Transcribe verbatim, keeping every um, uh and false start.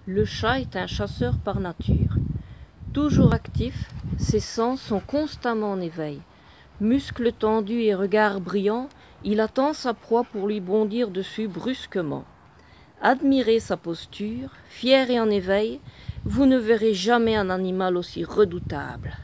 Le chat est un chasseur par nature. Toujours actif, ses sens sont constamment en éveil. Muscles tendus et regard brillant, il attend sa proie pour lui bondir dessus brusquement. Admirez sa posture, fier et en éveil, vous ne verrez jamais un animal aussi redoutable.